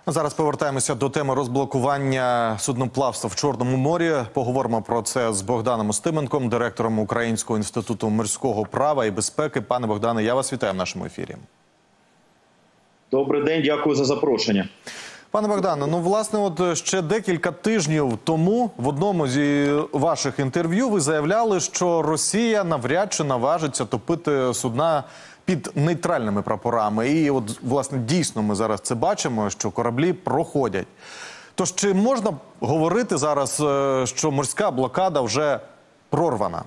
Зараз повертаємося до теми розблокування судноплавства в Чорному морі. Поговоримо про це з Богданом Устименком, директором Українського інституту морського права і безпеки. Пане Богдане, я вас вітаю в нашому ефірі. Добрий день, дякую за запрошення. Пане Богдане, власне, от ще декілька тижнів тому в одному зі ваших інтерв'ю ви заявляли, що Росія навряд чи наважиться топити судна під нейтральними прапорами. І от, власне, дійсно ми зараз це бачимо, що кораблі проходять. Тож, чи можна говорити зараз, що морська блокада вже прорвана?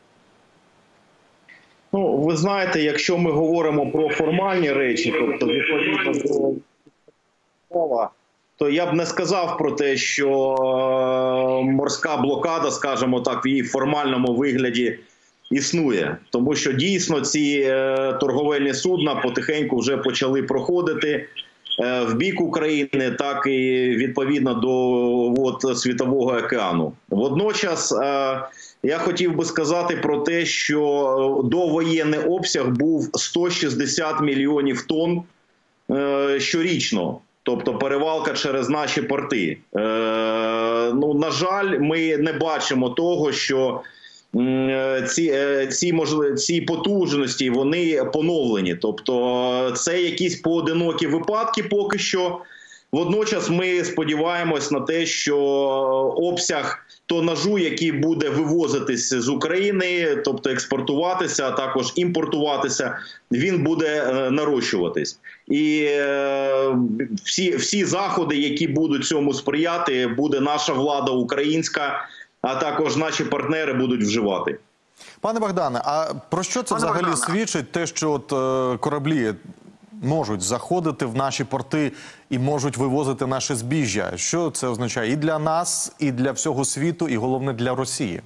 Ви знаєте, якщо ми говоримо про формальні речі, тобто відповідно до мова, то я б не сказав про те, що морська блокада, скажімо так, в її формальному вигляді існує. Тому що дійсно ці торговельні судна потихеньку вже почали проходити в бік України, так і відповідно до вод Світового океану. Водночас я хотів би сказати про те, що довоєнний обсяг був 160 мільйонів тонн щорічно. Тобто перевалка через наші порти. На жаль, ми не бачимо того, що ці потужності, вони поновлені. Тобто це якісь поодинокі випадки поки що. Водночас ми сподіваємось на те, що обсяг тонажу, який буде вивозитись з України, тобто експортуватися, а також імпортуватися, він буде нарощуватись. І всі заходи, які будуть цьому сприяти, буде наша влада українська, а також наші партнери будуть вживати. Пане Богдане, а про що це взагалі свідчить, те, що от кораблі можуть заходити в наші порти і можуть вивозити наше збіжжя? Що це означає і для нас, і для всього світу, і головне для Росії?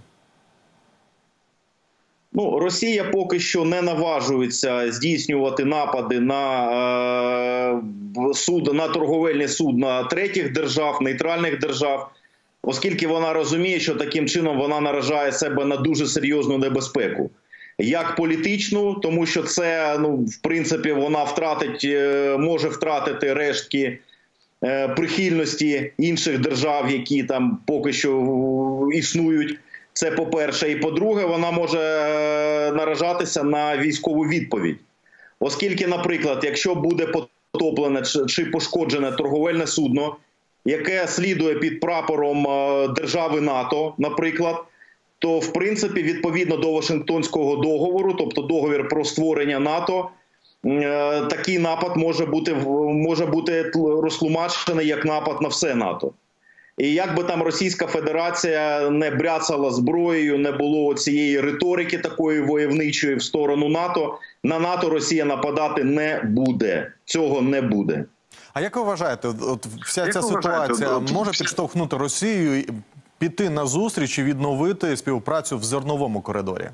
Росія поки що не наважується здійснювати напади на торговельні судна третіх держав, нейтральних держав, оскільки вона розуміє, що таким чином вона наражає себе на дуже серйозну небезпеку. Як політичну, тому що це, в принципі, вона може втратити рештки прихильності інших держав, які там поки що існують. Це по-перше. І по-друге, вона може наражатися на військову відповідь. Оскільки, наприклад, якщо буде потоплене чи пошкоджене торговельне судно, яке слідує під прапором держави НАТО, наприклад, то, в принципі, відповідно до Вашингтонського договору, тобто договір про створення НАТО, такий напад може бути розтлумачений як напад на все НАТО. І як би там Російська Федерація не бряцала зброєю, не було цієї риторики такої войовничої в сторону НАТО, на НАТО Росія нападати не буде. Цього не буде. А як ви вважаєте, от вся ця ситуація може підштовхнути Росію піти на зустріч і відновити співпрацю в зерновому коридорі?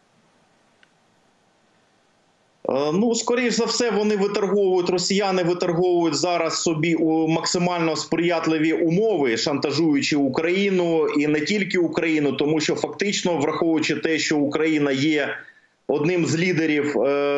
Скоріш за все, росіяни виторговують зараз собі максимально сприятливі умови, шантажуючи Україну і не тільки Україну, тому що фактично, враховуючи те, що Україна є одним з лідерів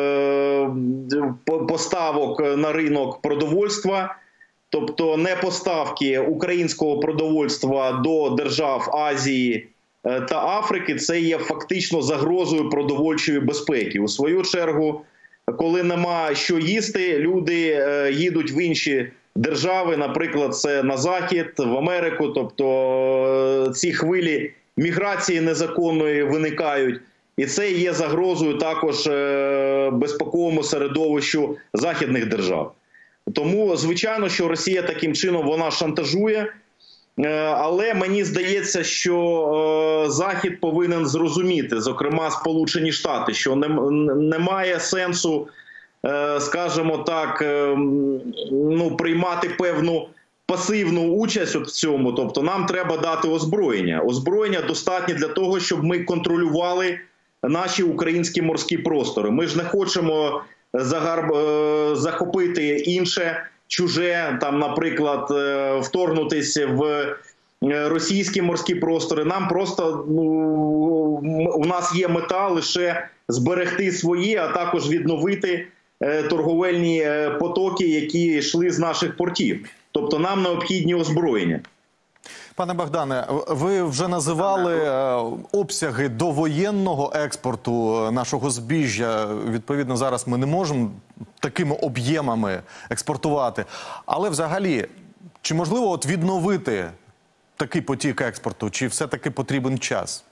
поставок на ринок продовольства, тобто не поставки українського продовольства до держав Азії та Африки, це є фактично загрозою продовольчої безпеки. У свою чергу, коли нема що їсти, люди їдуть в інші держави, наприклад, це на Захід, в Америку, тобто ці хвилі міграції незаконної виникають. І це є загрозою також безпековому середовищу західних держав. Тому, звичайно, що Росія таким чином вона шантажує, але мені здається, що Захід повинен зрозуміти, зокрема Сполучені Штати, що немає сенсу, скажімо так, приймати певну пасивну участь в цьому. Тобто нам треба дати озброєння. Озброєння достатньо для того, щоб ми контролювали наші українські морські простори. Ми ж не хочемо захопити інше, чуже, там, наприклад, вторгнутися в російські морські простори. Нам просто, у нас є мета лише зберегти свої, а також відновити торговельні потоки, які йшли з наших портів. Тобто нам необхідні озброєння. Пане Богдане, ви вже називали обсяги довоєнного експорту нашого збіжжя. Відповідно, зараз ми не можемо такими об'ємами експортувати. Але взагалі, чи можливо от відновити такий потік експорту, чи все-таки потрібен час?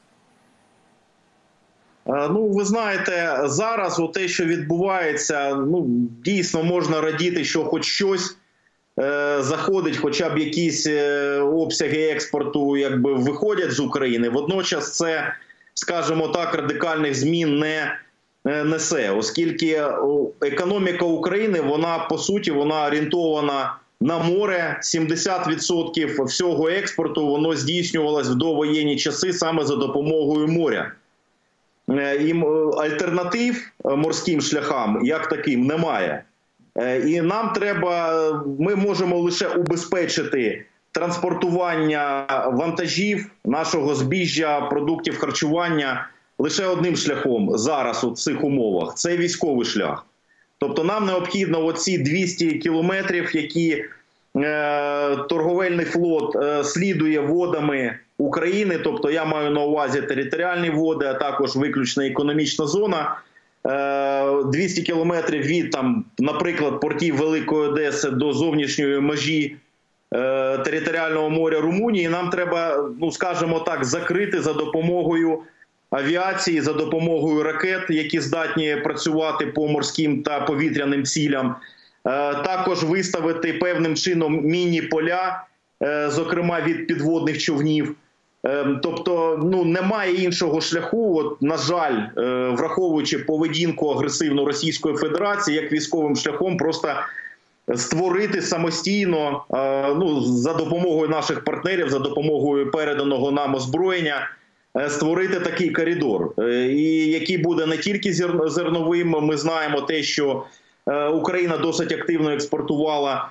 Ну, ви знаєте, зараз те, що відбувається, дійсно можна радіти, що хоч щось заходить, хоча б якісь обсяги експорту виходять з України. Водночас це, скажімо так, радикальних змін не несе, оскільки економіка України, вона по суті, вона орієнтована на море. 70% всього експорту, воно здійснювалось в довоєнні часи саме за допомогою моря. І альтернатив морським шляхам, як таким, немає. І нам треба, ми можемо лише убезпечити транспортування вантажів, нашого збіжжя, продуктів харчування лише одним шляхом зараз у цих умовах – це військовий шлях. Тобто нам необхідно оці 200 кілометрів, які торговельний флот слідує водами України, тобто я маю на увазі територіальні води, а також виключно економічна зона, 200 кілометрів від, наприклад, портів Великої Одеси до зовнішньої межі територіального моря Румунії, нам треба, скажімо так, закрити за допомогою авіації, за допомогою ракет, які здатні працювати по морським та повітряним цілям. Також виставити певним чином міні-поля, зокрема від підводних човнів. Тобто, немає іншого шляху, на жаль, враховуючи поведінку агресивну Російської Федерації, як військовим шляхом просто створити самостійно, за допомогою наших партнерів, за допомогою переданого нам озброєння, створити такий коридор, і який буде не тільки зерновим. Ми знаємо те, що Україна досить активно експортувала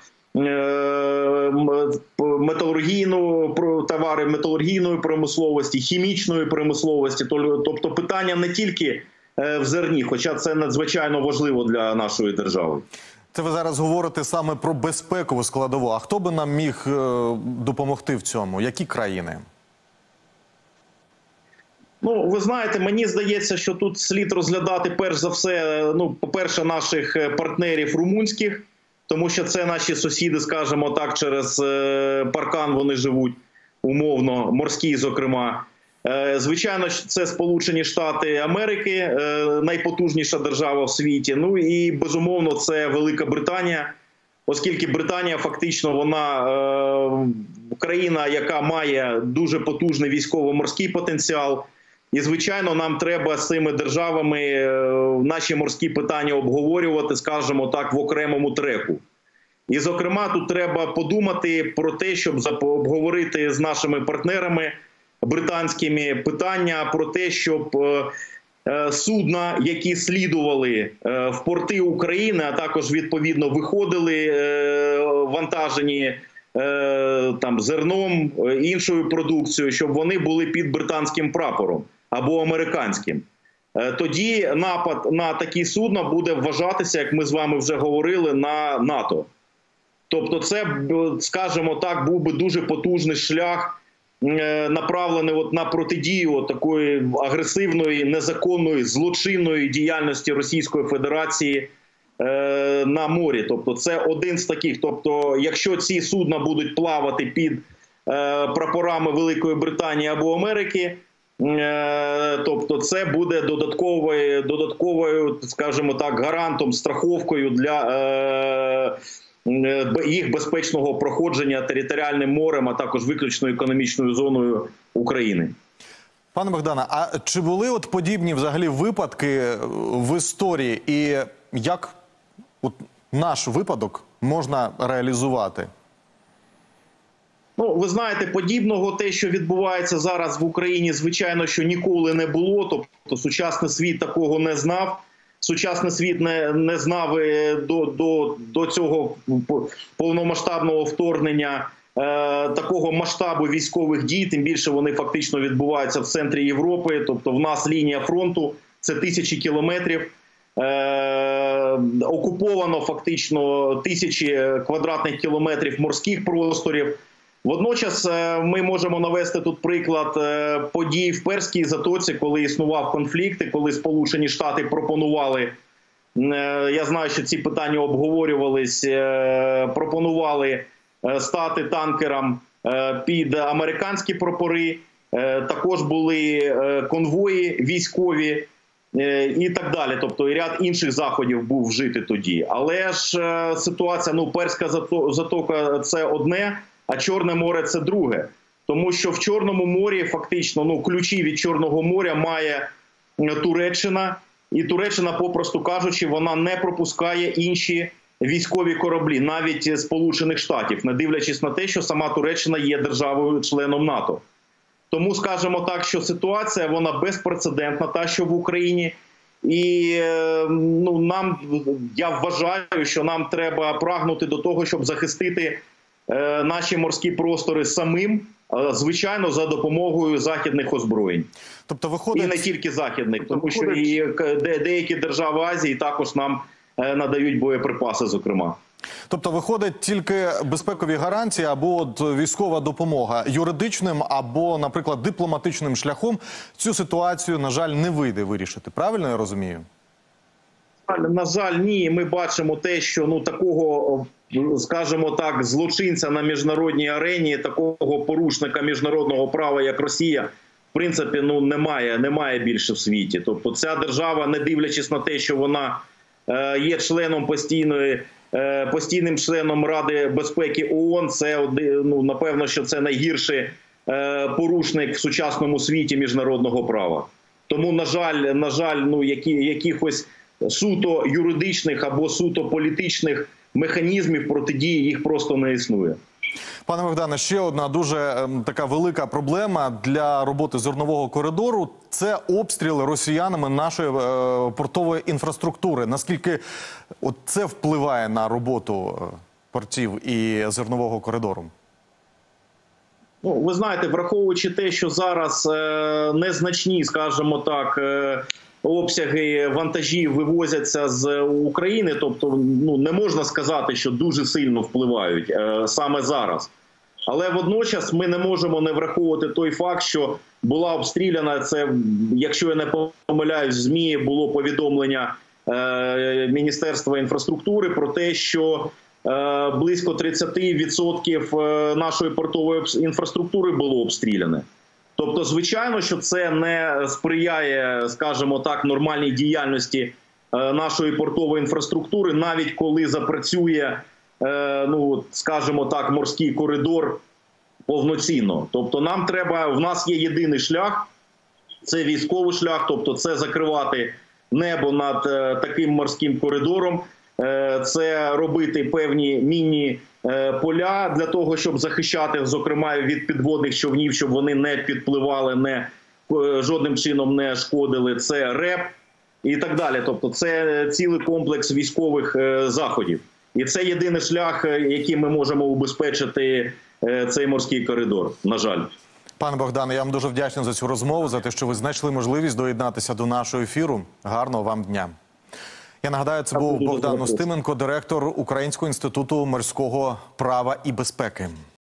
товари металургійної промисловості, хімічної промисловості. Тобто питання не тільки в зерні, хоча це надзвичайно важливо для нашої держави. Це ви зараз говорите саме про безпекову складову. А хто би нам міг допомогти в цьому? Які країни? Ви знаєте, мені здається, що тут слід розглядати перш за все, по-перше, наших партнерів румунських, тому що це наші сусіди, скажімо так, через паркан вони живуть, умовно, морський, зокрема. Звичайно, це Сполучені Штати Америки, найпотужніша держава в світі. І, безумовно, це Велика Британія, оскільки Британія фактично вона країна, яка має дуже потужний військово-морський потенціал. І, звичайно, нам треба з цими державами наші морські питання обговорювати, скажімо так, в окремому треку. І, зокрема, тут треба подумати про те, щоб обговорити з нашими партнерами британськими питання про те, щоб судна, які слідували в порти України, а також, відповідно, виходили вантажені зерном, іншою продукцією, щоб вони були під британським прапором або американським. Тоді напад на такі судна буде вважатися, як ми з вами вже говорили, на НАТО. Тобто це, скажімо так, був би дуже потужний шлях, направлений на протидію такої агресивної, незаконної, злочинної діяльності Російської Федерації на морі. Тобто це один з таких. Тобто якщо ці судна будуть плавати під прапорами Великої Британії або Америки, тобто це буде додатковою, скажімо так, гарантом, страховкою для їх безпечного проходження територіальним морем, а також виключно економічною зоною України. Пане Богдане, а чи були подібні взагалі випадки в історії і як наш випадок можна реалізувати? Ви знаєте, подібного те, що відбувається зараз в Україні, звичайно, що ніколи не було. Тобто сучасний світ такого не знав. Сучасний світ не знав до цього повномасштабного вторгнення такого масштабу військових дій, тим більше вони фактично відбуваються в центрі Європи, тобто в нас лінія фронту – це тисячі кілометрів. окуповано фактично тисячі квадратних кілометрів морських просторів. Водночас ми можемо навести тут приклад подій в Перській затоці, коли існував конфлікт, і коли Сполучені Штати пропонували, я знаю, що ці питання обговорювались, пропонували стати танкерам під американські прапори, також були конвої військові і так далі. Тобто і ряд інших заходів був вжити тоді. Але ж ситуація, Перська затока – це одне, а Чорне море – це друге. Тому що в Чорному морі фактично ключі від Чорного моря має Туреччина. І Туреччина, попросту кажучи, вона не пропускає інші військові кораблі, навіть Сполучених Штатів, не дивлячись на те, що сама Туреччина є державою-членом НАТО. Тому, скажімо так, що ситуація, вона безпрецедентна, та, що в Україні. І я вважаю, що нам треба прагнути до того, щоб захистити наші морські простори самим, звичайно, за допомогою західних озброєнь. Тобто виходить... І не тільки західних, тому що і деякі держави Азії також нам надають боєприпаси, зокрема. Тобто виходить тільки безпекові гарантії або військова допомога юридичним або, наприклад, дипломатичним шляхом цю ситуацію, на жаль, не вийде вирішити. Правильно я розумію? На жаль, ні. Ми бачимо те, що такого, скажімо так, злочинця на міжнародній арені, такого порушника міжнародного права, як Росія, в принципі, немає більше в світі. Тобто ця держава, не дивлячись на те, що вона є членом постійним членом Ради безпеки ООН, це, напевно, що це найгірший порушник в сучасному світі міжнародного права. Тому, на жаль, якихось суто юридичних або суто політичних механізмів протидії їх просто не існує. Пане Богдане, ще одна дуже така велика проблема для роботи зернового коридору – це обстріли росіянами нашої портової інфраструктури. Наскільки це впливає на роботу портів і зернового коридору? Ви знаєте, враховуючи те, що зараз незначні, скажімо так, обсяги вантажів вивозяться з України, тобто не можна сказати, що дуже сильно впливають саме зараз. Але водночас ми не можемо не враховувати той факт, що була обстріляна, це, якщо я не помиляюсь, в ЗМІ було повідомлення Міністерства інфраструктури про те, що близько 30% нашої портової інфраструктури було обстріляне. Тобто, звичайно, що це не сприяє, скажімо так, нормальній діяльності нашої портової інфраструктури, навіть коли запрацює, скажімо так, морський коридор повноцінно. Тобто нам треба, в нас є єдиний шлях, це військовий шлях, тобто це закривати небо над таким морським коридором, це робити певні мінні поля для того, щоб захищати, зокрема, від підводних човнів, щоб вони не підпливали, жодним чином не шкодили. Це РЕП і так далі. Тобто це цілий комплекс військових заходів. І це єдиний шлях, яким ми можемо убезпечити цей морський коридор, на жаль. Пане Богдане, я вам дуже вдячний за цю розмову, за те, що ви знайшли можливість доєднатися до нашого ефіру. Гарного вам дня. Я нагадаю, це був Богдан Устименко, директор Українського інституту морського права і безпеки.